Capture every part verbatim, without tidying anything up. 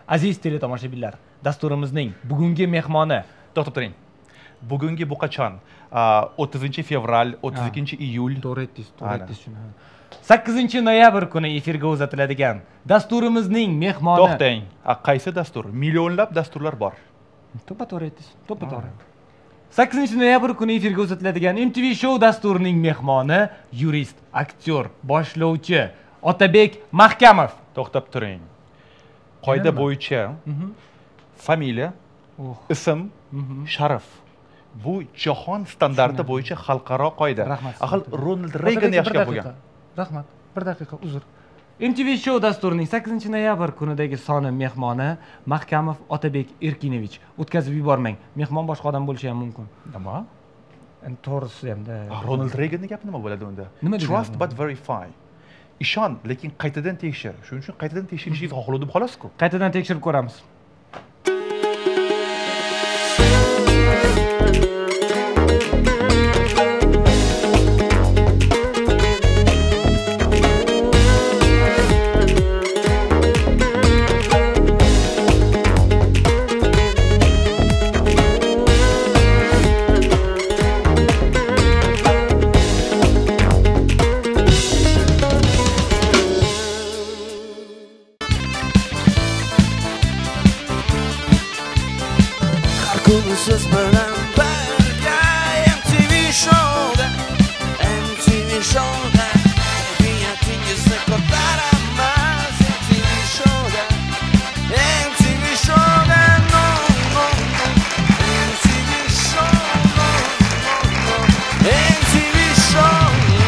Aziz teletomoshabinlar, dasturimizning bugungi mehmoni. To'xtab turing. Bugungi bu qachon? o'ttizinchi fevral, o'ttiz ikkinchi iyul. To'g'ri aytdingiz, to'g'ri aytdingiz shuni. sakkizinchi noyabr kuni efirga uzatiladigan dasturimizning mehmoni. To'xtang. Qaysi dastur? Millionlab dasturlar bor. To'ppa-to'g'ri aytdingiz. To'ppa-to'g'ri. sakkizinchi noyabr kuni efirga uzatiladigan M T V Show dasturining mehmoni yurist, aktyor, boshlovchi Otabek Mahkamov. To'xtab turing. Qoida bo'yicha familiya, ism, sharaf. Bu jahon standarti bo'yicha xalqaro qoida. Aql Ronald Reagan yaxshi gap bo'lgan. Rahmat. Bir daqiqa uzr. M T V Show dasturining sakkizinchi noyabr kunidagi soni mehmoni Mahkamov Otabek Erkinovich. O'tkazib yubormang. Mehmon boshqa odam bo'lishi ham mumkin. Nima? Endi to'g'risi hamda. Ronald Reaganning gapi nima bo'ladi unda? Trust but verify. Ishon, lekin qaytadan tekshir. Shuning uchun qaytadan tekshirishingizni xohladim xolos-ku. Qaytadan tekshirib ko'ramiz. Siz bilan birga M T V Show'da, M T V Show'da kayfiyatingizni ko'taraman. M T V Show'da, M T V Show'da, no, no, no. M T V Show, no, no, no. M T V Show.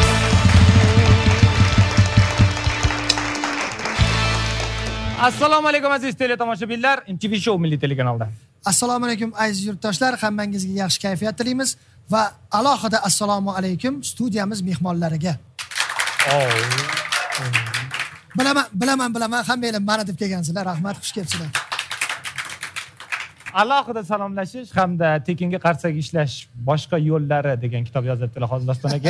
Assalomu alaykum aziz teletomoshabinlar, M T V Show milliy telekanalda. Assalomu alaykum aziz yurtdoshlar, hammangizga yaxshi kayfiyat tilaymiz va alohida assalomu alaykum studiyamiz mehmonlariga. Bilaman, bilaman, bilaman, hammanglar ma'na deb kelgansizlar. Rahmat, xush kelibsizlar. Alohida salomlashish hamda tekinga qarsak ishlash boshqa yo'llari degan kitob yozibdilar hozir Doston aka.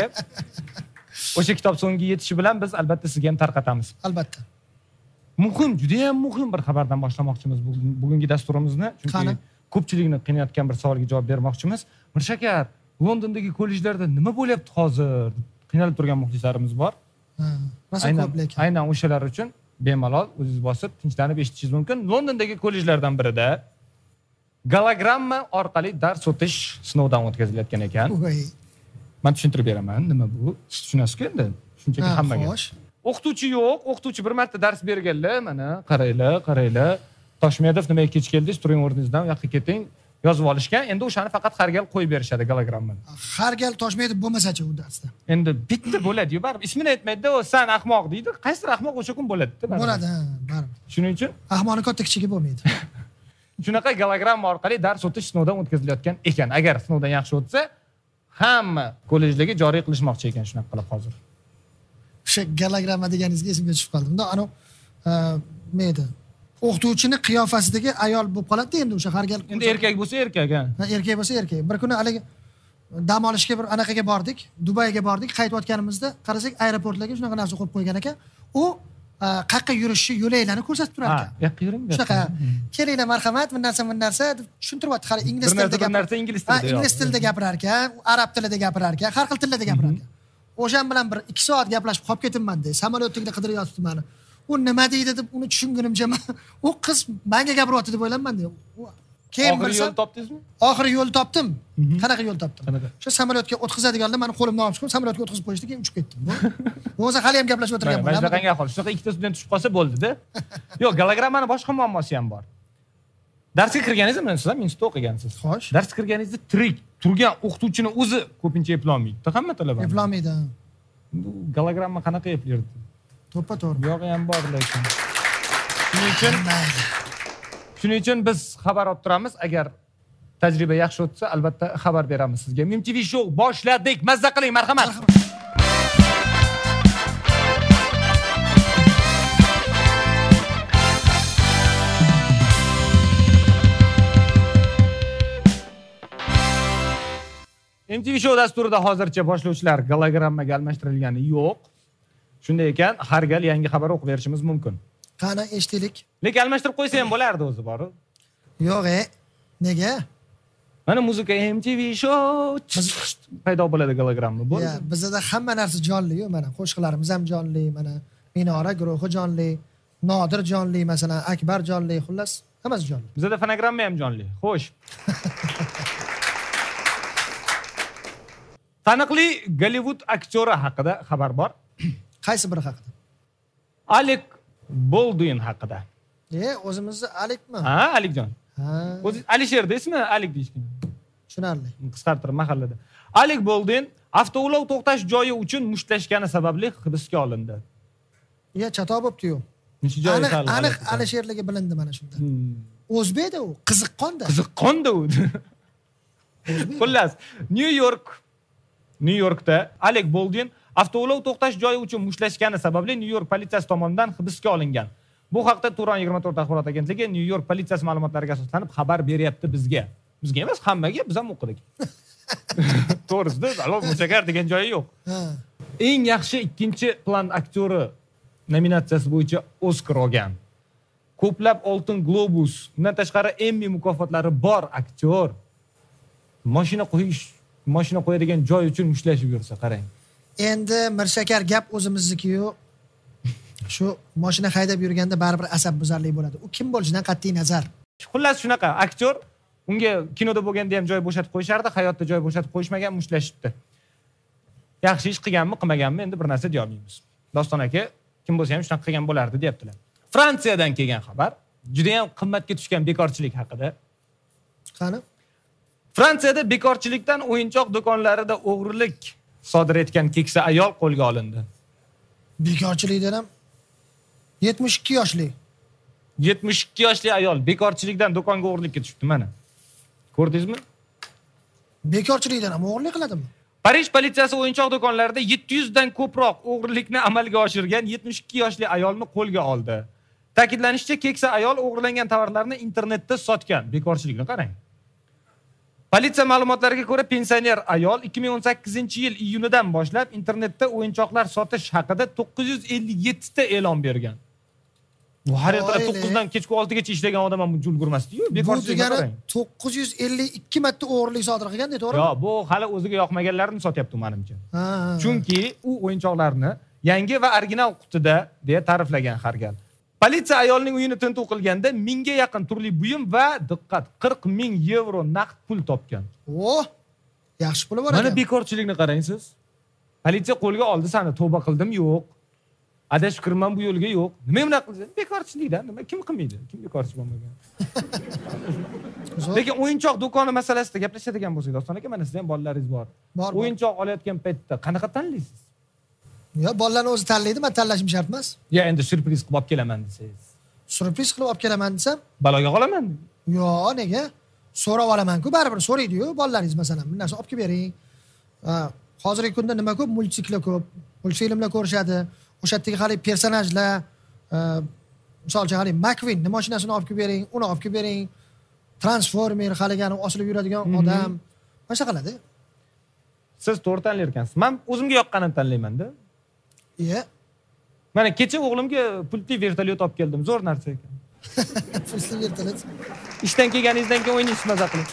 O'sha kitob so'ngiga yetishi bilan biz albatta sizga ham tarqatamiz. Albatta. Muhim, juda ham muhim bir xabardan boshlamoqchimiz bugungi dasturimizni. Chunki ko'pchilikni qiynayotgan bir savolga javob bermoqchimiz. Mirshakar, Londondagi kollejlarda nima bo'lyapti hozir? Qiynalib turgan muxlislarimiz bor. Ha, rosa ko'p lekin. Aynan o'shalar uchun bemalol o'zingiz bosib tinchlanib eshitishingiz mumkin. Londondagi kollejlardan birida gologramma orqali dars o'tish sinovdan o'tkazilayotgan ekan. Men tushuntirib beraman, nima bu? Siz tushunasiz-ku endi. Shunchaki hammaga. O'qituvchi yo'q, o'qituvchi bir marta dars berganlar, mana qaranglar, qaranglar. Toshmedov nimaga kech keldingiz? Turing o'rningizdan, u yoqqa keting, yozib olishgan. Endi o'shani faqat har gal qo'yib berishadi gologrammani. Har gal Toshmedov bo'lmasa-chi u darsda. Endi bitta bo'ladi-yu, baribir ismini aytmaydi, o san ahmoq deydi. Qaysi ahmoq o'sha kun bo'ladi-da, baribir. Bo'ladi, ha, baribir. Shuning uchun ahmoqning katta kichigi bo'lmaydi. Shunaqa gologramma orqali dars o'tish sinovdan o'tkazilayotgan ekan. Agar sinovdan yaxshi o'tsa, hamma kollejlarga joriy qilishmoqchi ekan shunaqa qilib hozir. O'sha gologramma deganingizga esimga tushib qoldi. Unda ana nima edi? O'qituvchini qiyofasidagi ayol bo'lib qoladi endi o'sha har gal. Endi erkak bo'lsa erkak, ha. Ha, erkak bo'lsa erkak. Bir kuni haligi dam olishga bir anaqaga bordik, Dubayga bordik. Qaytayotganimizda qarasak aeroportlarga shunaqa narsa qo'yib qo'ygan ekan. U qayerga yurishi yo'laylarni ko'rsatib turar ekan. Ha, yoqqa yuring. Shunaqa. Kelinglar marhamat, bu narsa, bu narsa deb tushuntiryapti. Hali ingliz tilida gapiradi. Bir narsa ingliz tilida. Ha, ingliz tilida gapirar ekan, arab tilida gapirar ekan, har xil tilda gapirar ekan. O'shan bilan bir ikki soat gaplashib qolib ketimman dedi. Samolyotda qidirib yotibdi meni. U nima deydi deb uni tushungunimcha u qiz menga gapiryapti deb o'ylayman dedi. Keyin oxiri yo'l topdingizmi? Oxiri yo'l topdim. Qanaqa yo'l topdim? O'sha samolyotga o'tkazadiganlar meni qo'limdan olib chiqib samolyotga o'tkazib qo'yishdi, keyin uchib ketdim. Bo'lmasa hali ham gaplashib o'tirgan bo'laman. Mana shunaqangi ahvol. Shunaqa ikkita student tushib qolsa bo'ldi-da. Yo'q, gologrammani boshqa muammosi ham bor. Darsga kirganingizda, men sizlar institutda o'qigansiz. Xo'sh. Darsga kirganingizda tirik turgan o'qituvchini o'zi ko'pincha eplolmaydi. Hamma talaba. Eplolmaydi. Gologramma qanaqa eplerdi? To'ppa-to'g'ri. Yog'i ham bor lekin. Shuning uchun Shuning uchun biz xabar olib turamiz. Agar tajriba yaxshi o'tsa, albatta xabar beramiz sizga. M T V Show boshladik. Mazza qiling, marhamat. M T V Show dasturida hozircha boshlovchilar gologrammaga almashtirilgani yo'q. Shunday ekan, har gal yangi xabar o'qib berishimiz mumkin. Qani eshitdik. Lekin almashtirib qo'ysa ham bo'lardi o'zi bor-ku. Yo'q, e. Nega? Mana muzika M T V show paydo bo'ladi gologramma. Bo'ldi. Ya, bizda hamma narsa jonli-yu, mana qo'shiqlarimiz ham jonli, mana Minora guruhi jonli, Nodir jonli, masalan, Akbar jonli, xullas, hammasi jonli. Bizda fonogramma ham jonli. Xo'sh. Taniqli Gollivud aktyori haqida xabar bor. Qaysi biri haqida? Alec Baldwin haqida. E, o'zimizni Alikmi? Ha, Alikjon. Ha. O'zi Alisherda ismi Alik deyishgan. Tushunarli. Qisqartirib mahallada. Alec Baldwin avtoulov to'xtash joyi uchun mushtlashgani sababli hibsga olindi. Ya, chatoq bo'pti-yu. Nechi joyi Aniq, hali aniq Alisherligi bilindi mana shunda. O'zbekda u, qiziqqonda. Qiziqqonda u. Xullas, New York New Yorkda Alec Baldwin avtoulov to'xtash joyi uchun mushlashgani sababli New York politsiyasi tomonidan hibsga olingan. Bu haqda Turon yigirma to'rt axborot agentligi New York politsiyasi ma'lumotlariga asoslanib xabar beryapti bizga. Bizga emas, hammaga, biz ham o'qidik. To'g'risida, alloh mushakar degan joyi yo'q. Ha. Eng yaxshi ikkinchi plan aktyori nominatsiyasi bo'yicha Oscar olgan. Ko'plab Oltin Globus, undan tashqari Emmy mukofotlari bor aktyor. Mashina qo'yish, mashina qo'yadigan joy uchun mushlashib yursa, qarang. Endi Mirshakar gap o'zimizniki-yu. Shu mashina haydab yurganda baribir asab buzarlik bo'ladi. U kim bo'lishidan qat'iy nazar. Xullas shunaqa aktyor, unga kinoda bo'lganda ham joy bo'shatib qo'yishardi, hayotda joy bo'shatib qo'yishmagan, mushlashibdi. Yaxshi ish qilganmi, qilmaganmi endi bir narsa deya olmaymiz. Doston aka, kim bo'lsa ham shunaqa qilgan bo'lardi, deyaptilar. Fransiyadan kelgan xabar, juda ham qimmatga tushgan bekorchilik haqida. Qani? Fransiyada bekorchilikdan o'yinchoq do'konlarida o'g'rilik sodir etgan keksa ayol qo'lga olindi. Bekorchilikdan ham yetmish ikki yoshli. yetmish ikki yoshli ayol bekorchilikdan do'konga o'g'rilikka tushibdi mana. Ko'rdingizmi? Bekorchilikdan ham o'g'irlik qiladimi? Parij politsiyasi o'yinchoq do'konlarida yetti yuz dan ko'proq o'g'rilikni amalga oshirgan yetmish ikki yoshli ayolni qo'lga oldi. Ta'kidlanishicha, keksa ayol o'g'irlangan tovarlarni internetda sotgan. Bekorchilikni qarang. Politsiya ma'lumotlariga ko'ra, pensioner ayol ikki ming o'n sakkizinchi yil iyunidan boshlab internetda o'yinchoqlar sotish haqida to'qqiz yuz ellik yetti ta e'lon bergan. Bu har ertalab to'qqiz dan kechki olti gacha ishlagan odam ham ulgurmasdi-yu, bekorchilikni qarang. to'qqiz yuz ellik ikki marta o'g'irlik sodir qilgan-da, to'g'rimi? Yo'q, bu hali o'ziga yoqmaganlarini sotyapti menimcha. Ha. Chunki u o'yinchoqlarni yangi va original qutida deya ta'riflagan har gal. Politsiya ayolning uyini tintuv qilganda mingga yaqin turli buyum va diqqat qirq ming yevro naqd pul topgan. O, yaxshi puli bor ekan. Mana bekorchilikni qarang siz. Politsiya qo'lga oldi sani, tavba qildim yo'q. Adashib kirman bu yo'lga yo'q. Nima bunaqa qilsan? Bekorchilikdan, nima kim qilmaydi? Kim bekorchi bo'lmagan? Lekin o'yinchoq do'koni masalasida gaplashadigan bo'lsak, Doston aka, mana sizda ham bolalaringiz bor. O'yinchoq olayotgan paytda qanaqa tanlaysiz? Yo, bolalarni o'zi tanlaydi, men tanlashim shart emas. Ya endi surpriz qilib olib kelaman desangiz. Surpriz qilib olib kelaman desam, baloga qolaman. Yo, nega? So'rab olaman-ku, baribir so'raydi-yu bolalaringiz masalan, bir narsa olib kelib bering. Hozirgi kunda nima ko'p, multitsiklar ko'p, multfilmlar ko'rishadi. O'sha yerdagi hali personajlar, misol uchun hali McQueen mashinasini olib kelib bering, uni olib kelib bering. Transformer haligani osilib yuradigan odam. Mana qiladi. Siz to'g'ri tanlar ekansiz. Men o'zimga yoqqanini tanlayman-da. Iya. Mana kecha o'g'limga pultli vertolyot olib keldim. Zo'r narsa ekan. Pultli vertolyot. Ishdan kelganingizdan keyin o'ynaysiz maza qilib.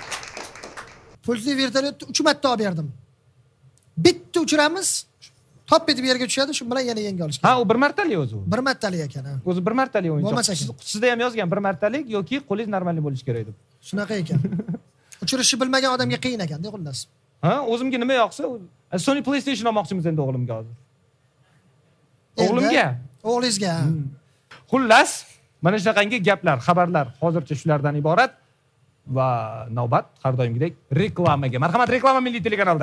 Pultli vertolyotni uch marta olib berdim. Bitta uchiramiz, top etib yerga tushadi, shu bilan yana yenga olish kerak. Ha, u bir martalik o'zi. Bir martalik ekan, ha. O'zi bir martalik o'yinchoq. Bo'lmasa ekan. Qutisida ham yozgan bir martalik yoki qo'lingiz normalniy bo'lishi kerak deb. Shunaqa ekan. Uchirishni bilmagan odamga qiyin ekan, deb xullas. Ha, o'zimga nima yoqsa, Sony PlayStation olmoqchimiz endi o'g'limga hozir. O'g'limga? O'g'lingizga. Xullas, mana shunaqangi gaplar, xabarlar hozircha shulardan iborat va navbat har doimgidek reklamaga. Marhamat, reklama Milliy telekanalda.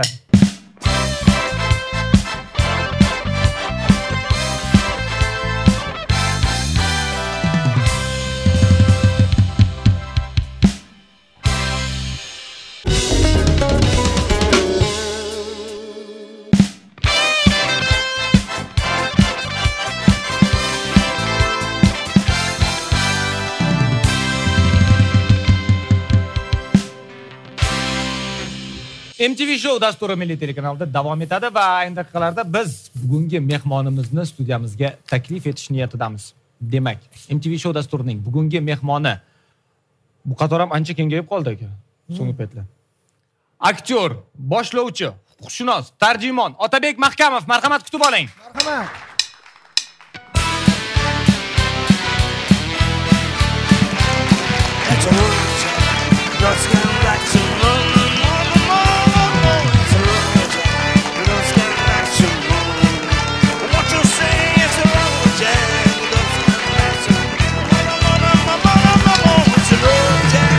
M T V Show dasturi Milliy telekanalda davom etadi va ayni daqiqalarda biz bugungi mehmonimizni studiyamizga taklif etish niyatidamiz. Demak, M T V Show dasturining bugungi mehmoni bu qator ham ancha kengayib qoldi aka. So'nggi paytlar. Aktyor, boshlovchi, huquqshunos, tarjimon Otabek Mahkamov, marhamat kutib oling. Marhamat. Let's get back to London, London, London. It's a road jack. Let's get back to London. What you say is a road jack. Let's get back to London, London, London. It's a road jack.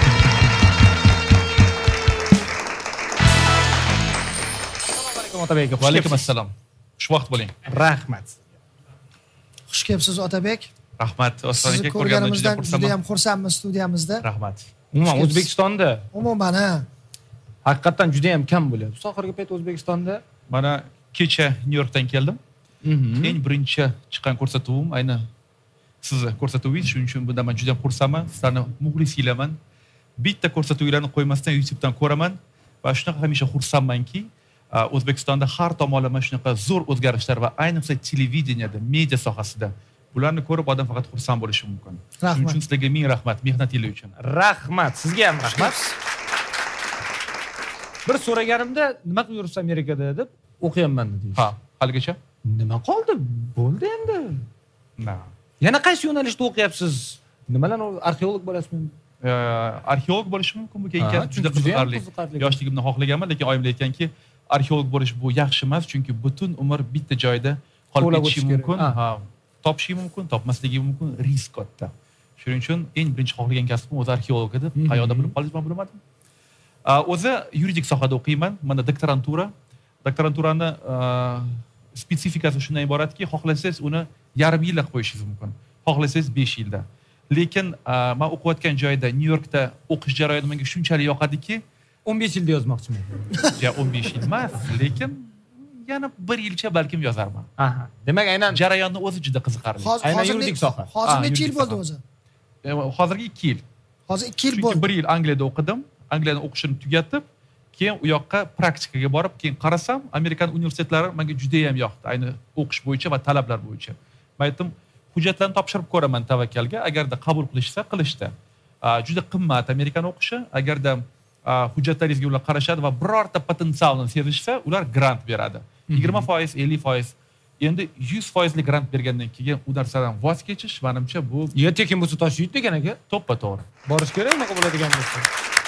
Assalomu alaykum Otabek. Va alaykum assalom. Xushvaqt bo'ling. Rahmat. Xush kelibsiz Otabek. Rahmat. Sizni Ostonga ko'rganimdan juda ko'rganimizdan juda ham xursandman. xursandmiz studiyamizda. Rahmat. Umuman O'zbekistonda Umuman, ha. haqiqatan juda ham kam bo'lyapti. Oxirgi payt O'zbekistonda Mana kecha Nyu-Yorkdan keldim. Eng birinchi chiqqan ko'rsatuvim ayni sizni ko'rsatuvingiz, shuning uchun bundan men juda ham xursandman. Sizlarni muxlisinglarman. Bitta ko'rsatuvlarni qo'ymasdan YouTubedan ko'raman va shunaqa hamisha xursandmanki, O'zbekistonda har tomonlama shunaqa zo'r o'zgarishlar va ayniqsa televideniyada, media sohasida bularni ko'rib odam faqat xursand bo'lishi mumkin. Shuning uchun sizlarga ming rahmat mehnatingiz uchun. rahmat, sizga ham rahmat. Bir so'raganimda nima qilib yuribsiz Amerikada deb o'qiyapman dedi. Ha, haligacha? Nima qoldi? Bo'ldi endi. Na. Yana qaysi yo'nalishda o'qiyapsiz? Nimalar arxeolog bo'lasizmi? Arxeolog bo'lish mumkin, bu keyingi Ha, juda juda ham qiziqarli. qiziqarli. Yoshligimda xohlaganman, lekin oyim aytganki, arxeolog bo'lish bu yaxshi emas, chunki butun umr bitta joyda qolib Qo'lab ketishi o'tish kerak. mumkin. Ha. Ha, topishi mumkin, topmasligi mumkin, risk katta. Shuning uchun eng birinchi xohlagan kasbim o'zi arxeolog edi. Qayerda bilib qoldingiz, men bilmadim. O'zi yuridik sohada o'qiyman. Mana doktorantura. Doktoranturani spesifikasi shundan iboratki, xohlasangiz uni yarim yilda qo'yishingiz mumkin. Xohlasangiz besh yilda. Lekin men o'qiyotgan joyda Nyu-Yorkda o'qish jarayoni menga shunchalik yoqadiki, o'n besh yilda yozmoqchiman. ja o'n besh yil emas, lekin yana bir yilcha balkim yozarman. Aha. Demak, aynan jarayonni o'zi juda qiziqarli. Aynan yuridik soha. Hozir Ha, necha yil yuridik bo'ldi soha. o'zi? Hozirgi ikki yil. Hozir ikki yil Chunki bo'ldi. bir yil Angliyada o'qidim. Angliyada o'qishimni tugatib, keyin u yoqqa praktikaga borib, keyin qarasam, Amerikan universitetlari menga juda ham yoqdi, ayni o'qish bo'yicha va talablar bo'yicha. Men aytdim, hujjatlarni topshirib ko'raman tavakkalga, agarda qabul qilishsa, qilishdi. Juda qimmat Amerikan o'qishi, agarda hujjatlaringizga ular qarashadi va birorta potensialni sezishsa, ular grant beradi. yigirma foiz, ellik foiz. Endi yuz foizli grant bergandan keyin u narsadan voz kechish, menimcha bu yo tekin bo'lsa tosh yutdi ekan aka. to'ppa to'g'ri. Borish kerak unaqa bo'ladigan bo'lsa.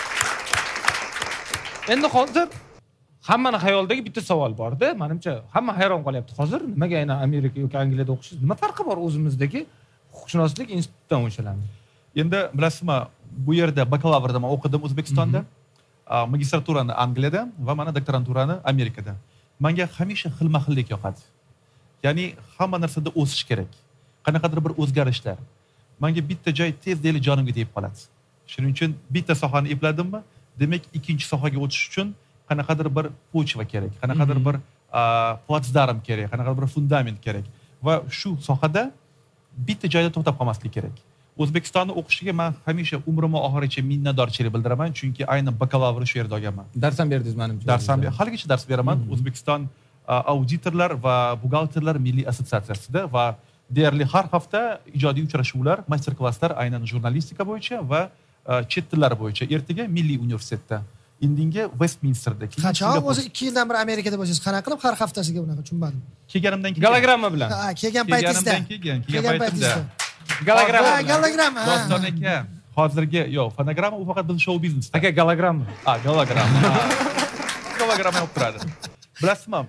Endi hozir hammani xayolidagi bitta savol bor-da, menimcha hamma hayron qolyapti. Hozir nimaga aynan Amerika yoki Angliyada o'qishingiz? Nima farqi bor o'zimizdagi huquqshunoslik institutidan o'shalarni? Endi bilasizmi, bu yerda bakalavrda men o'qidim O'zbekistonda, magistraturani Angliyada va mana doktoranturani Amerikada. Menga hamisha xilma-xillik yoqadi. Ya'ni hamma narsada o'sish kerak. Qanaqadir bir o'zgarishlar. Menga bitta joy tezdagina jonimga tegib qoladi. Shuning uchun bitta sohani epladimmi, demak ikkinchi sohaga o'tish uchun qanaqadir bir pochva kerak, qanaqadir bir platsdarm kerak, qanaqadir bir fundament kerak va shu sohada bitta joyda to'xtab qolmaslik kerak. O'zbekistonni o'qishiga men hamisha umrim oxirigacha minnatdorchilik bildiraman, chunki aynan bakalavr shu yerda olganman. Dars ham berdingiz menimcha. Dars ham, haligacha dars beraman. O'zbekiston auditorlar va buxgalterlar milliy assotsiatsiyasida va deyarli har hafta ijodiy uchrashuvlar, master-klasslar aynan jurnalistika bo'yicha va chet tillari bo'yicha. Ertaga Milliy universitetda, indinga Westminsterda. Qachon o'zi ikki yildan beri Amerikada bo'lsangiz, qanaqa qilib har haftasiga unaqa tushunmadim. Kelganimdan keyin Gologramma bilan. Ha, kelgan paytingizda. Kelgan, kelgan paytimda. Gologramma. Ha, gologramma. Doston aka, hozirgi yo'q, fonogramma u faqat biz show biznesda. Aka, gologramma. Ha, gologramma. Gologramma olib turadi. Bilasizmi,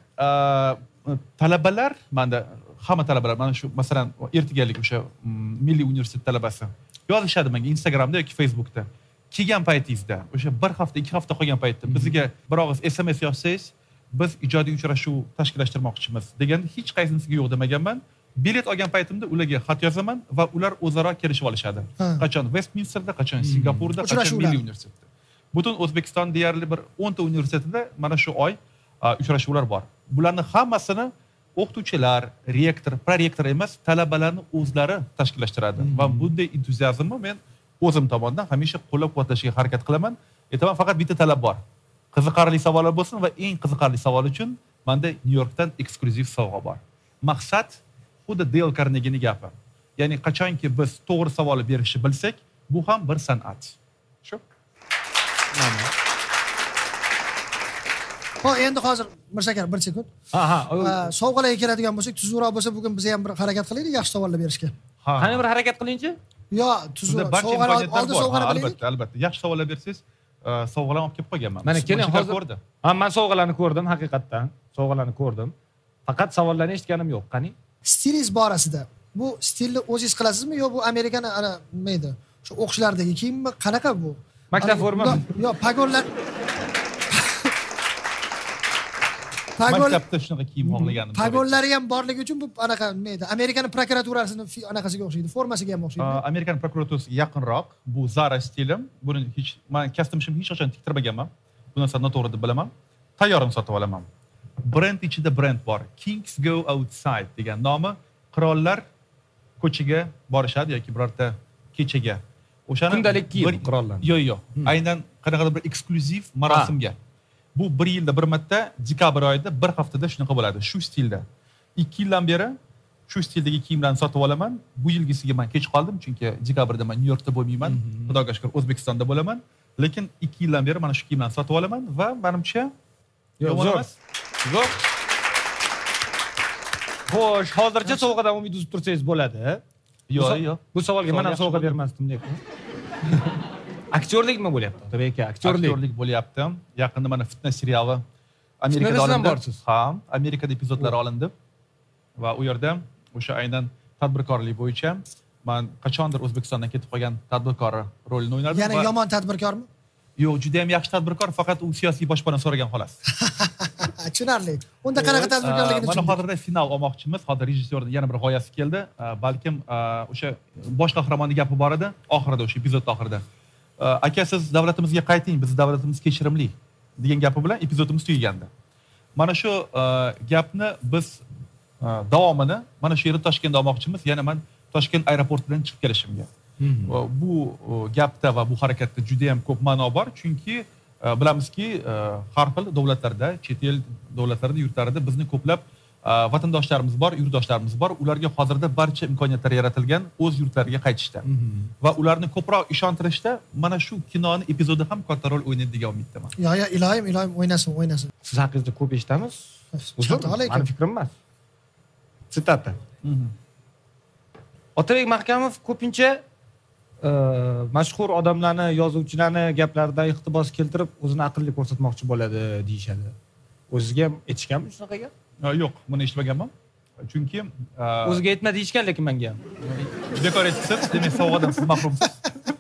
talabalar, menda hamma talabalar, mana shu masalan, ertigalik o'sha Milliy universitet talabasi yozishadi menga Instagramda yoki Facebookda. Kelgan paytingizda, o'sha bir hafta, ikki hafta qolgan paytda bizga bir og'iz S M S yozsangiz, biz ijodiy uchrashuv tashkillashtirmoqchimiz deganda hech qaysinisiga yo'q demaganman. Bilet olgan paytimda ularga xat yozaman va ular o'zaro kelishib olishadi. Qachon Westminsterda, qachon Singapurda, qachon Milliy universitetda. Butun O'zbekiston deyarli bir o'n ta universitetida mana shu oy uchrashuvlar bor. Bularning hammasini o'qituvchilar, rektor, prorektor emas, talabalarning o'zlari tashkillashtiradi va bunday entuziazmni men o'zim tomonidan hamisha qo'llab-quvvatlashga harakat qilaman. Aytaman, faqat bitta talab bor. Qiziqarli savollar bo'lsin va eng qiziqarli savol uchun menda Nyu-Yorkdan eksklyuziv sovg'a bor. Maqsad xuddi Dale Carnegie'ning gapi. Ya'ni qachonki biz to'g'ri savolni berishni bilsak, bu ham bir san'at. Shu. Ho, endi hozir Mirshakar bir sekund. Ha, ha. Sovg'alarga keladigan bo'lsak, tuzukroq bo'lsa, bugun biz ham bir harakat qilaylik, yaxshi savollar berishga. Ha. Qani bir harakat qilingchi? Yo, tuzukroq. Sovg'alar oldi sovg'alar beraylik. Albatta, albatta. Yaxshi savollar bersangiz, sovg'alarni olib kelib qo'yganman. Mana keling, hozir. Ha, men sovg'alarni ko'rdim, haqiqatdan. Sovg'alarni ko'rdim. Faqat savollarni eshitganim yo'q. Qani? Stilingiz borasida. Bu stilni o'zingiz qilasizmi yo bu Amerikani ana nima edi? Shu o'qishlardagi kiyimmi? Qanaqa bu? Maktab formasi. Yo, pagonlar. Maktabda shunaqa kiyim xohlaganim. Pagonlari ham borligi uchun bu anaqa nima edi? Amerikani prokuraturasining anaqasiga o'xshaydi, formasiga ham o'xshaydi. Amerikan prokuraturasiga yaqinroq. Bu Zara stilim. Buni hech men kastimishim hech qachon tiktirmaganman. Bu narsani noto'g'ri deb bilaman. Tayyorini sotib olaman. Brend ichida brend bor. Kings Go Outside degan nomi. Qirollar ko'chaga borishadi yoki birorta kechaga. O'shani kundalik kiyim qirollar. Yo'q, yo'q. Aynan qanaqadir bir eksklyuziv marosimga. Bu bir yilda bir marta dekabr oyida bir haftada shunaqa bo'ladi, shu stilda. ikki yildan beri shu stildagi kiyimlarni sotib olaman. Bu yilgisiga men kech qoldim, chunki dekabrda men Nyu-Yorkda bo'lmayman. Xudoga shukr, O'zbekistonda bo'laman. Lekin ikki yildan beri mana shu kiyimlarni sotib olaman va menimcha yo'q emas. Yo'q. Xo'sh, hozircha sovg'adan umid uzib tursangiz bo'ladi. Yo'q, yo'q. Bu savolga men ham sovg'a bermasdim, lekin. Aktyorlikmi bo'lyapti? Tabiiyki, aktyorlik. Aktyorlik bo'lyapti. Yaqinda mana Fitna seriali Amerikada olindi. Ha, Amerikada epizodlari olindi. Va u yerda o'sha aynan tadbirkorlik bo'yicha men qachondir O'zbekistondan ketib qolgan tadbirkor rolini o'ynadim. Ya'ni yomon tadbirkormi? Yo'q, juda ham yaxshi tadbirkor, faqat u siyosiy boshpana so'ragan xolos. Tushunarli. Unda qanaqa tadbirkorligini tushundim. Mana hozirda final olmoqchimiz. Hozir rejissyorning yana bir g'oyasi keldi. Balkim o'sha bosh qahramonning gapi bor edi, oxirida o'sha epizod oxirida. Aka, siz davlatimizga qayting, biz davlatimiz kechirimli degan gapi bilan epizodimiz tugagandi. Mana shu gapni biz davomini mana shu yerda Toshkentda olmoqchimiz. Yana men Toshkent aeroportidan chiqib kelishimga. Bu gapda va bu harakatda juda ham ko'p ma'no bor, chunki bilamizki, har xil davlatlarda, chet el davlatlarida, yurtlarida bizni ko'plab vatandoshlarimiz bor, yurtdoshlarimiz bor. Ularga hozirda barcha imkoniyatlar yaratilgan o'z yurtlariga qaytishda. Va ularni ko'proq ishontirishda mana shu kinoning epizodi ham katta rol o'ynaydi degan umiddaman. Yo, yo, iloyim, iloyim o'ynasin, o'ynasin. Siz haqingizda ko'p eshitamiz. Uzr, meni fikrim emas. Sitata. Otabek Mahkamov ko'pincha mashhur odamlarni, yozuvchilarni gaplaridan iqtibos keltirib, o'zini aqlli ko'rsatmoqchi bo'ladi deyshadi. O'zingizga ham aytishganmi shunaqa gap? Yo'q, buni eshitmaganman. Chunki o'ziga aytma deyishgan, lekin menga ham. Bekor aytibsiz, demak savoldan siz mahrumsiz.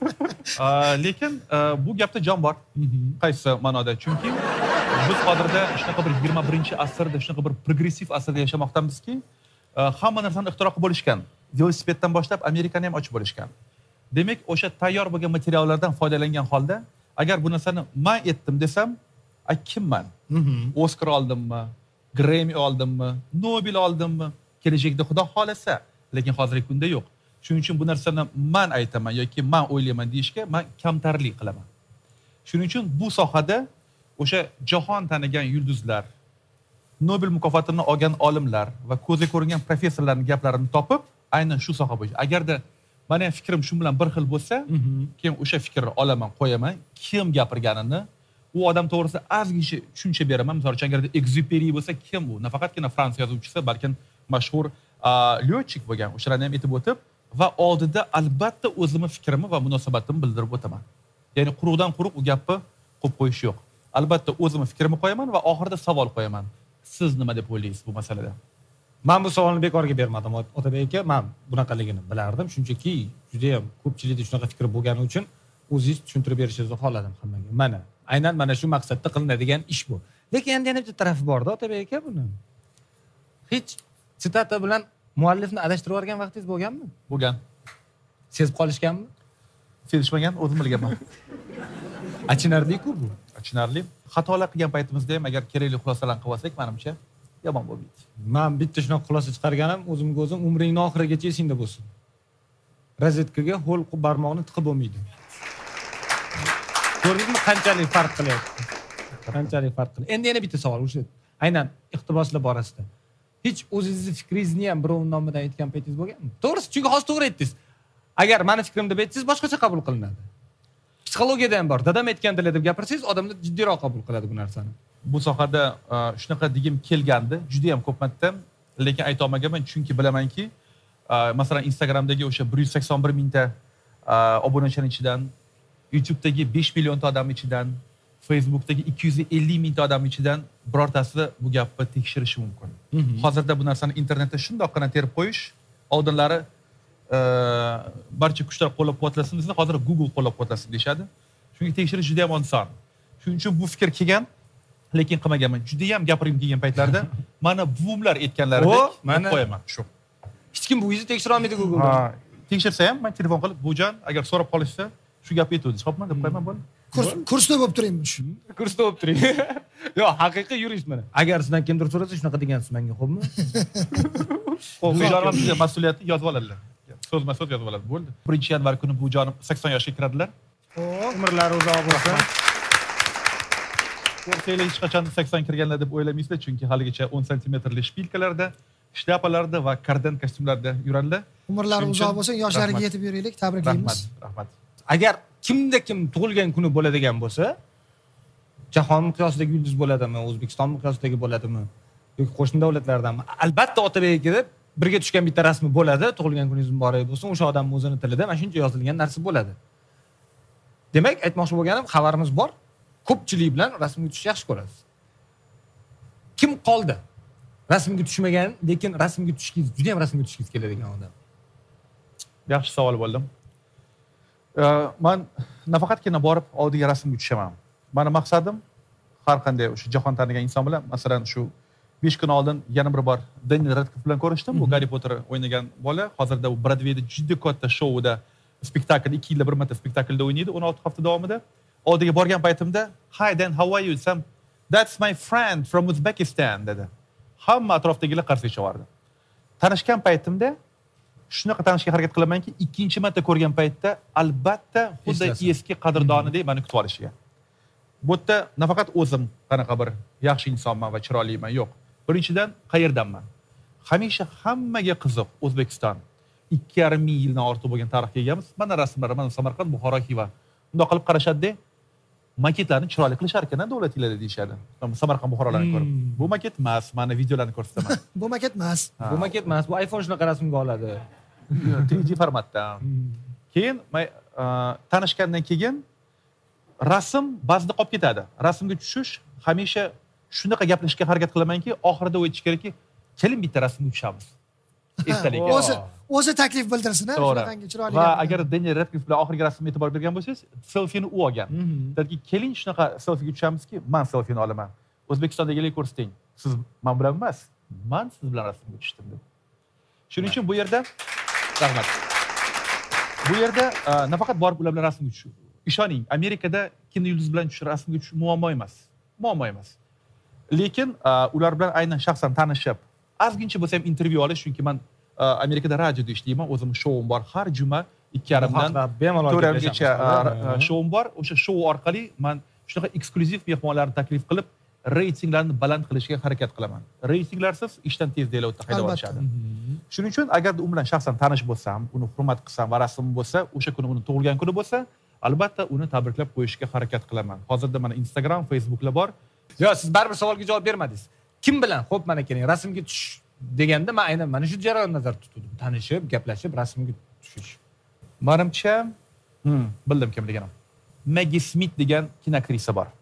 Lekin bu gapda jon bor. Qaysi ma'noda? Chunki biz hozirda shunaqa bir yigirma birinchi asrda, shunaqa bir progressiv asrda yashamoqdamizki, hamma narsani ixtiro qilib bo'lishgan. Velosipeddan boshlab Amerikani ham ochib bo'lishgan. Demak, o'sha tayyor bo'lgan materiallardan foydalangan holda, agar bu narsani men aytdim desam, a kimman? Oscar oldimmi? Grammy oldimmi? Nobel oldimmi? Kelajakda Xudo xolasa, lekin hozirgi kunda yo'q. Shuning uchun bu narsani men aytaman yoki men o'ylayman deyishga men kamtarlik qilaman. Shuning uchun bu sohada o'sha jahon tanigan yulduzlar, Nobel mukofotini olgan olimlar va ko'zga ko'ringan professorlarning gaplarini topib, aynan shu soha bo'yicha. Agarda meni fikrim shu bilan bir xil bo'lsa, keyin o'sha fikrni olaman, qo'yaman. Kim gapirganini, u odam to'g'risida ozgincha tushuncha beraman. Misol uchun agarda Exupéry bo'lsa, kim u? Nafaqatgina Fransiya yozuvchisi, balkim mashhur lyotchik bo'lgan. O'shalarni ham aytib o'tib va oldida albatta o'zimning fikrimni va munosabatimni bildirib o'taman. Ya'ni quruqdan quruq u gapni qo'yib qo'yish yo'q. Albatta o'zimning fikrimni qo'yaman va oxirida savol qo'yaman. Siz nima deb o'ylaysiz bu masalada? Men bu savolni bekorga bermadim, Otabek aka. Men bunaqaligini bilardim, shunchaki juda ham ko'pchilikda shunaqa fikr bo'lgani uchun o'zingiz tushuntirib berishingizni xohladim hammaga. Mana, aynan mana shu maqsadda qilinadigan ish bu. Lekin endi yana bitta tarafi bor-da, Otabek aka buni. Hech sitata bilan muallifni adashtirib yuborgan vaqtingiz bo'lganmi? Bo'lgan. Sezib qolishganmi? Sezishmagan, o'zim bilganman. Achinarli-ku bu. Achinarli. Xatolar qilgan paytimizda ham agar kerakli xulosalarni qilib olsak, menimcha yomon bo'lmaydi. Men bitta shunaqa xulosa chiqarganim, o'zimga o'zim umringning oxirigacha esingda bo'lsin. Rozetkaga ho'l barmoqni tiqib bo'lmaydi. Ko'rdingizmi qanchalik farq qilyapti? Qanchalik farq qilyapti? Endi yana bitta savol o'sha aynan iqtiboslar borasida. hech o'zingizni fikringizni ham birovning nomidan aytgan paytingiz bo'lganmi? To'g'risi, chunki hozir to'g'ri aytdingiz. Agar meni fikrim deb aytsangiz, boshqacha qabul qilinadi. Psixologiyada ham bor. Dadam aytgandilar deb gapirsangiz, odamlar jiddiyroq qabul qiladi bu narsani. Bu sohada shunaqa degim kelgandi, juda ham ko'p marta, lekin ayta olmaganman, chunki bilamanki, masalan, Instagramdagi o'sha bir yuz sakson bir mingta obunachining ichidan, YouTube'dagi besh millionta odam ichidan, Facebook'dagi ikki yuz ellik mingta odam ichidan birortasi bu gapni tekshirishi mumkin. Hozirda bu narsani internetda shundoqqina terib qo'yish, oldinlari barcha kuchlar qo'llab-quvvatlasin desa, hozir Google qo'llab-quvvatlasin deyshadi. Chunki tekshirish juda ham oson. Shuning uchun bu fikr kelgan, lekin qilmaganman. Juda ham gapirim kelgan paytlarda mana buvimlar aytganlaridek mana qo'yaman shu. Hech kim bu yuzni tekshira olmaydi Google'da. Ha, tekshirsa ham men telefon qilib, "Bujon, agar so'rab qolishsa, shu gapni aytuvdi, xo'pmi?" deb qo'yaman bo'ldi. Kurs kursda bo'lib turaymi shu? Kursda bo'lib turing. Yo'q, haqiqiy yurist mana. Agar sizdan kimdir so'rasa, shunaqa degansiz menga, xo'pmi? Bujonim sizga mas'uliyatni yozib oladilar. So'zma-so'z yozib oladi, bo'ldi. birinchi yanvar kuni bujonim sakson yoshga kiradilar. Xo'p, umrlari uzoq bo'lsin. Ko'rsanglar hech qachon sakson kirganlar deb o'ylamaysizlar, chunki haligacha o'n santimetrli shpilkalarda, shlyapalarda va kardan kostyumlarda yuradilar. Umrlari uzoq bo'lsin, yoshlariga yetib yuraylik, tabriklaymiz. Rahmat, rahmat. Agar kimda kim tug'ilgan kuni bo'ladigan bo'lsa, jahon miqyosidagi yulduz bo'ladimi, O'zbekiston miqyosidagi bo'ladimi, yoki qo'shni davlatlardanmi? Albatta Otabekga deb birga tushgan bitta rasmi bo'ladi, tug'ilgan kuningiz muborak bo'lsin, o'sha odamning o'zini tilida mana shuncha yozilgan narsa bo'ladi. Demak, aytmoqchi bo'lganim, xabarimiz bor. Ko'pchilik bilan rasmga tushishni yaxshi ko'rasiz. Kim qoldi? Rasmga tushmagan, lekin rasmga tushishgiz, juda ham rasmga tushishgiz keladigan odam. Yaxshi savol bo'ldi. Men nafaqatgina borib oldiga rasmga tushaman. Meni maqsadim har qanday o'sha jahon tanigan inson bilan, masalan, shu besh kun oldin yana bir bor Daniel Radcliffe bilan ko'rishdim. Bu Harry Potter o'ynagan bola. Hozirda u Broadwayda juda katta shouda, spektakl ikki yilda bir marta spektaklda o'ynaydi o'n olti hafta davomida. Oldiga borgan paytimda, "Hi Dan, how are you?" desam, "That's my friend from Uzbekistan" dedi. Hamma atrofdagilar qarshi chavardi. Tanishgan paytimda shunaqa tanishga harakat qilamanki, ikkinchi marta ko'rgan paytda albatta xuddi eski qadrdonidek meni kutib olishiga. Bu yerda nafaqat o'zim qanaqa bir yaxshi insonman va chiroyliman, yo'q. Birinchidan qayerdanman? Hamisha hammaga qiziq O'zbekiston. ikki yarim ming yildan ortiq bo'lgan tarixga egamiz. Mana rasmlar, mana Samarqand, Buxoro, Xiva. Bunday qilib qarashadi-da, maketlarni chiroyli qilishar ekan davlatlar deyshadi. Samarqand, Buxorolarni ko'rib. Bu maket emas, mana videolarni ko'rsataman. Bu maket emas. Bu maket emas, bu iPhone shunaqa rasmga oladi. tri D formatda. Keyin tanishgandan keyin rasm ba'zida qolib ketadi. Rasmga tushish hamisha shunaqa gaplashishga harakat qilamanki, oxirida o'yitish kerakki, keling bitta rasmga tushamiz. Esdalik. O'zi o'zi taklif bildirsin, ha, shunaqangi chiroyli. Va agar Daniel Radcliffe bilan oxirgi rasmga e'tibor bergan bo'lsangiz, selfini u olgan. Dadki, keling shunaqa selfiga tushamizki, men selfini olaman. O'zbekistondagilarga ko'rsating. Siz men bilan emas, men siz bilan rasmga tushdim deb. Shuning uchun bu yerda rahmat. Bu yerda nafaqat borib ular bilan rasmga tushish. Ishoning, Amerikada kinda yulduz bilan tushish, rasmga tushish muammo emas. Muammo emas. Lekin ular bilan aynan shaxsan tanishib, ozgincha bo'lsa ham intervyu olish, chunki men Amerikada radioda ishlayman, o'zim shouim bor. Har juma ikki yarimdan to'rt yarimgacha shouim bor. O'sha shou orqali men shunaqa eksklyuziv mehmonlarni taklif qilib, reytinglarni baland qilishga harakat qilaman. Reytinglarsiz ishdan tez deyiladi, haydab olishadi. Shuning uchun agar u bilan shaxsan tanish bo'lsam, uni hurmat qilsam va rasm bo'lsa, o'sha kuni uni tug'ilgan kuni bo'lsa, albatta uni tabriklab qo'yishga harakat qilaman. Hozirda mana Instagram, Facebooklar bor. Yo'q, siz baribir savolga javob bermadingiz. Kim bilan? Xo'p, mana keling, rasmga tushish deganda men aynan mana shu jarayonni nazarda tutdim. Tanishib, gaplashib, rasmga tushish. Menimcha, hm, bildim kim deganim. Maggie Smith degan kinoaktrisa bor.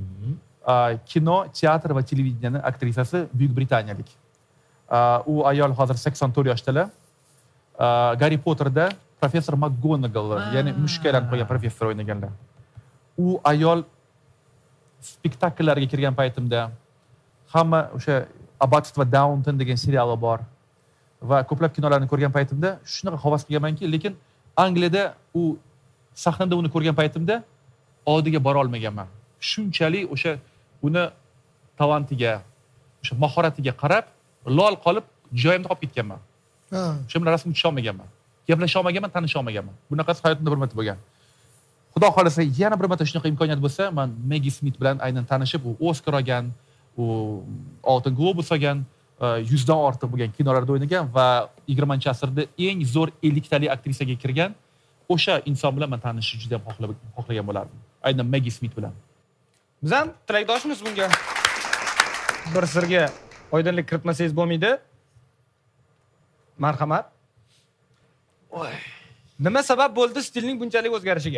Kino, teatr va televideniyani aktrisasi, Buyuk Britaniyalik. U ayol hozir sakson to'rt yoshdalar. Harry Potterda professor McGonagall, ya'ni mushuklarni qo'ygan professor o'ynaganlar. U ayol spektakllarga kirgan paytimda hamma o'sha Abbatство Downton degan seriali bor va ko'plab kinolarni ko'rgan paytimda shunaqa havas qilganmanki, lekin Angliyada u sahnada uni ko'rgan paytimda oldiga bora olmaganman. Shunchalik o'sha uni talantiga, o'sha mahoratiga qarab, lol qolib, joyimda qolib ketganman. Ha. O'sha bilan rasmga tusha olmaganman. Gaplasha olmaganman, tanisha olmaganman. Bunaqasi hayotimda bir marta bo'lgan. Xudo xolasa yana bir marta shunaqa imkoniyat bo'lsa, men Maggie Smith bilan aynan tanishib, u Oscar olgan, u Oltin Globus olgan yuzdan ortiq bo'lgan kinolarda o'ynagan va yigirmanchi asrda eng zo'r elliktalik aktrisaga kirgan o'sha inson bilan men tanishishni juda ham xohlagan bo'lardim. Aynan Maggie Smith bilan. Biz ham tilakdoshmiz bunga. Bir sirga oydinlik kiritmasangiz bo'lmaydi. Marhamat. Voy. Nima sabab bo'ldi stilning bunchalik o'zgarishiga?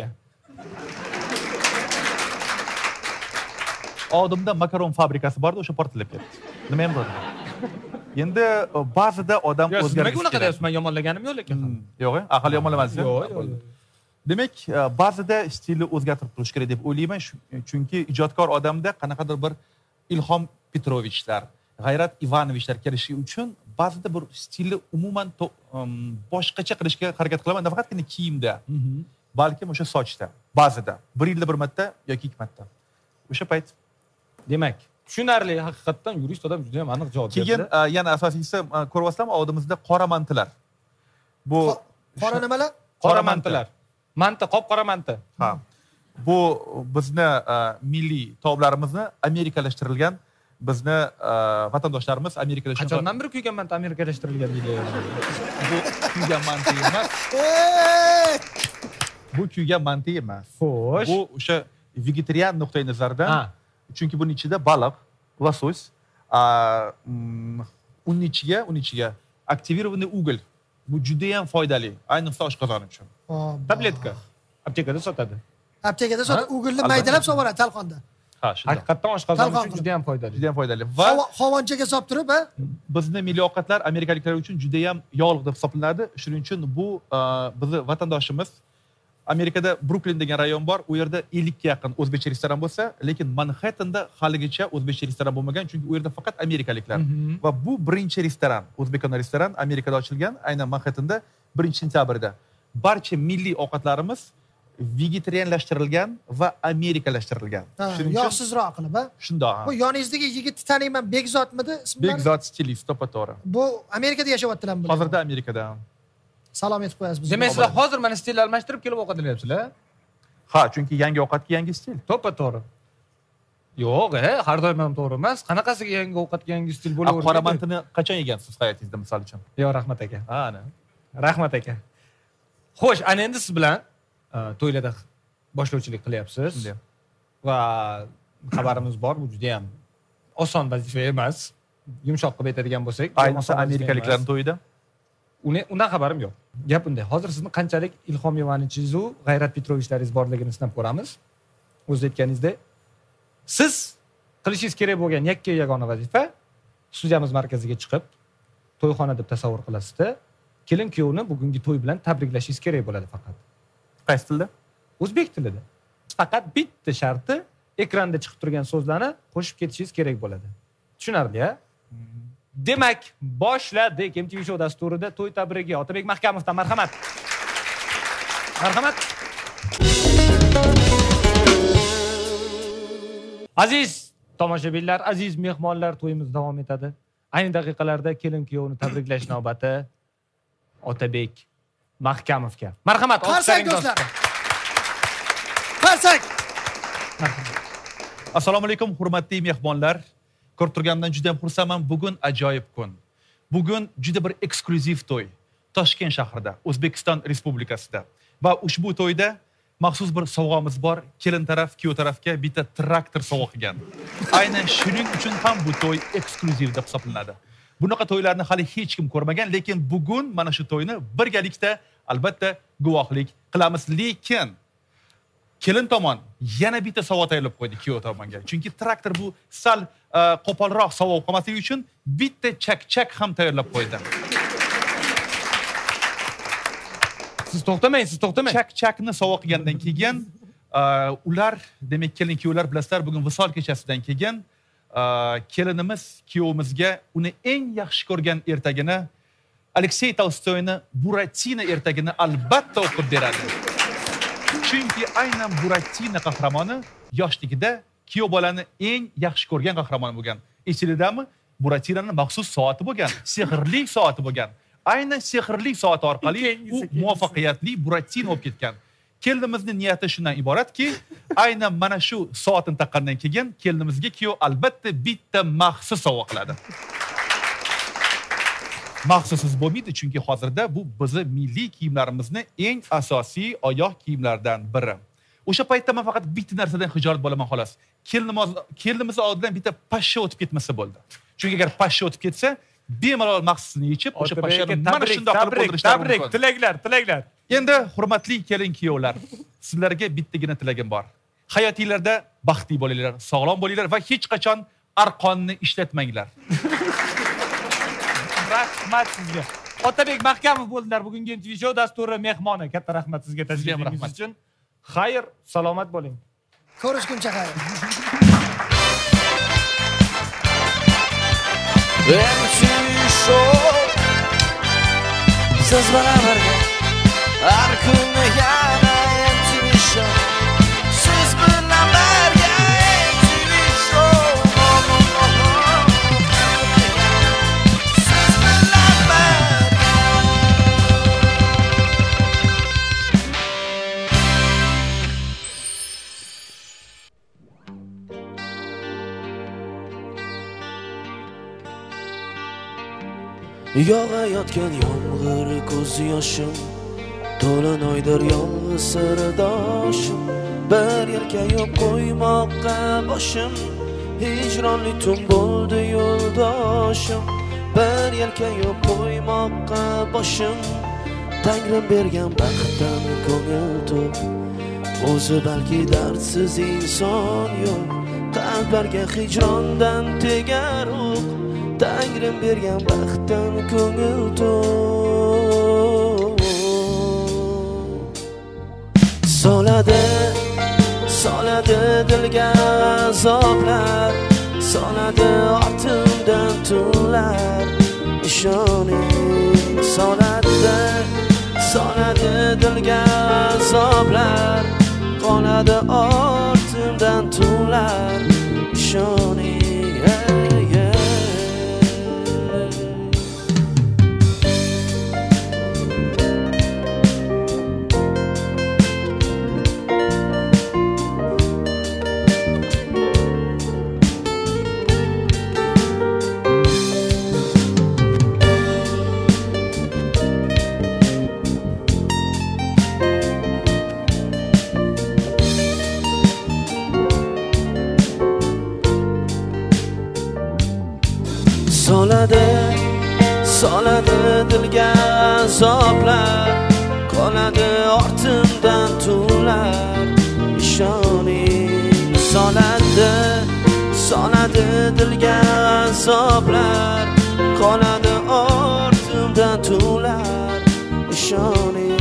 Oldimda makaron fabrikasi bordi, o'sha portlab ketdi. Nima ham bo'ldi? Endi ba'zida odam o'zgarishi. Nimaga unaqa deyapsiz? Men yomonlaganim yo'q lekin. Yo'q, aql yomonlamasdan. Yo'q, yo'q. Demak, ba'zida stilni o'zgartirib turish kerak deb o'ylayman, chunki ijodkor odamda qanaqadir bir Ilhom Petrovichlar, G'ayrat Ivanovichlar kelishi uchun ba'zida bir stilni umuman boshqacha qilishga harakat qilaman, nafaqatgina kiyimda, balkim o'sha sochda, ba'zida bir yilda bir marta yoki ikki marta. O'sha payt. Demak, tushunarli, haqiqatdan yurist odam juda ham aniq javob berdi. Keyin yana asosiysi ko'ryapsizlarmi, oldimizda qora mantilar. Bu qora nimalar? Qora mantilar. Manta, qop-qora manta. Ha. Bu bizni milliy taomlarimizni amerikalashtirilgan, bizni vatandoshlarimiz amerikalashtirilgan. Qachondan beri kuygan manta amerikalashtirilgan deydi. Bu kuygan manta emas. Bu kuygan manta emas. Xo'sh. Bu o'sha vegetarian nuqtai nazardan, chunki buning ichida baliq, losos, uning ichiga, uning ichiga aktivirованный уголь. Bu juda ham foydali, ayniqsa oshqozon uchun. Tabletka. Aptekada sotadi. Aptekada sotadi, uгольni maydalab so'radi talqonda. Ha, shunday. Haqiqatdan oshqozon uchun juda ham foydali. Juda ham foydali. Va xovonchaga solib turib, ha? Bizni milliy ovqatlar amerikaliklar uchun juda ham yog'liq deb hisoblanadi. Shuning uchun bu bizni vatandoshimiz Amerikada Brooklyn degan rayon bor, u yerda ellikka yaqin o'zbekcha restoran bo'lsa, lekin Manhattanda haligacha o'zbekcha restoran bo'lmagan, chunki u yerda faqat amerikaliklar. Va bu birinchi restoran, o'zbekona restoran Amerikada ochilgan, aynan Manhattanda birinchi sentyabrda. Barcha milliy ovqatlarimiz vegetarianlashtirilgan va amerikalashtirilgan. Shuning uchun yog'sizroq qilib, ha? Shundoq. Bu yoningizdagi yigitni taniyman, Bekzodmidi ismi? Bekzod stilist, to'pato'g'ri. Bu Amerikada yashyaptilarmi? Hozirda Amerikada. Salom aytib qo'yasiz bizga. Demak, sizlar hozir mana stilni almashtirib kelib ovqatlanayapsizlar? Ha, chunki yangi ovqatga yangi stil. To'ppa-to'g'ri. Yo'q, he, har doim ham to'g'ri emas. Qanaqasiga yangi ovqatga yangi stil bo'laveradi? Qora mantini qachon yegansiz hayotingizda, misol uchun? Yo'q, rahmat aka. Ha, ana. Rahmat aka. Xo'sh, ana endi siz bilan to'ylarda boshlovchilik qilyapsiz. Va xabarimiz bor, bu juda ham oson vazifa emas. Yumshoq qilib aytadigan bo'lsak, ayniqsa amerikaliklarning to'yida. Undan xabarim yo'q. Gap bunday. Hozir sizni qanchalik Ilhom Ivanovichingiz va G'ayrat Petrovichlaringiz borligini sinab ko'ramiz. O'z aytganingizdek, siz qilishingiz kerak bo'lgan yakka yagona vazifa studiyamiz markaziga chiqib, to'yxona deb tasavvur qilasizda, kelin kuyovni bugungi to'y bilan tabriklashingiz kerak bo'ladi faqat. Qaysi tilda? O'zbek tilida. Faqat bitta sharti ekranda chiqib turgan so'zlarni qo'shib ketishingiz kerak bo'ladi. Tushunarli-a? Demak, boshladik M T V Show dasturida to'y tabrigi Otabek Mahkamovdan marhamat. Marhamat. Aziz tomoshabinlar, aziz mehmonlar, to'yimiz davom etadi. Ayni daqiqalarda kelin kuyovni tabriklash navbati Otabek Mahkamovga. Marhamat, qarsak do'stlar. Qarsak. Assalomu alaykum, hurmatli mehmonlar. Ko'rib turganimdan juda ham xursandman. Bugun ajoyib kun. Bugun juda bir eksklyuziv to'y. Toshkent shahrida, O'zbekiston Respublikasida. Va ushbu to'yda maxsus bir sovg'amiz bor. Kelin taraf, kuyov tarafga bitta traktor sovg'a qilgan. Aynan shuning uchun ham bu to'y eksklyuziv deb hisoblanadi. Bunaqa to'ylarni hali hech kim ko'rmagan, lekin bugun mana shu to'yni birgalikda albatta guvohlik qilamiz. Lekin kelin tomon yana bitta savol tayyorlab qo'ydi kuyov tomonga. Chunki traktor bu sal qo'polroq savol qolmasligi uchun bitta chak-chak ham tayyorlab qo'ydi. Siz to'xtamang, siz to'xtamang. Chak-chakni savol qilgandan keyin ular, demak kelin kuyovlar bilasizlar, bugun visol kechasidan keyin kelinimiz kuyovimizga uni eng yaxshi ko'rgan ertagini, Aleksey Tolstoyni Buratina ertagini albatta o'qib beradi. Chunki aynan Buratina qahramoni yoshligida kuyov bolani eng yaxshi ko'rgan qahramoni bo'lgan. Esingizmi? Buratinaning maxsus soati bo'lgan, sehrli soati bo'lgan. Aynan sehrli soat orqali u muvaffaqiyatli Buratina bo'lib ketgan. Kelinimizning niyati shundan iboratki, aynan mana shu soatni taqqandan keyin kelinimizga kuyov albatta bitta maxsus sovg'a qiladi. maxsusiz bo'lmaydi, chunki hozirda bu bizni milliy kiyimlarimizni eng asosiy oyoq kiyimlaridan biri. O'sha paytda men faqat bitta narsadan hijolat bo'laman xolos. Kelinimiz kelinimiz oldidan bitta pashsha o'tib ketmasa bo'ldi. Chunki agar pashsha o'tib ketsa, bemalol maxsusini yechib, o'sha pashshani mana shunday qilib qo'ydirishlar mumkin. Tabrik, tilaklar, tilaklar. Endi hurmatli kelin-kuyovlar, sizlarga bittagina tilagim bor. Hayotingizda baxtli bo'linglar, sog'lom bo'linglar va hech qachon arqonni ishlatmanglar. Rahmat sizga. Otabek Mahkamov bo'ldilar bugungi M T V Show dasturi mehmoni. Katta rahmat sizga tashrifingiz uchun. Xayr, salomat bo'ling. Ko'rishguncha xayr. M T V Show siz bilan birga har kuni yana M T V Show siz bilan birga M T V Show siz bilan birga yog'ayotgan yomg'ir ko'z yoshim to'lin oydir yomg'ir sirdoshim bir yelkayib qo'ymoqqa boshim hijronli tun bo'ldi yo'ldoshim bir yelkayib qo'ymoqqa boshim Tangrim bergan baxtdan ko'ngil to'q o'zi balki dardsiz inson yo'q qalblarga hijrondan tegar o'q Tangrim bergan baxtdan ko'ngil to'q soladi soladi dilga azoblar soladi ortimdan tunlar ishoning soladi soladi dilga azoblar qoladi ortimdan tunlar ishoning soladi soladi dilga azoblar qoladi ortimdan tunlar ishoning soladi soladi dilga azoblar qoladi ortimdan tunlar ishoning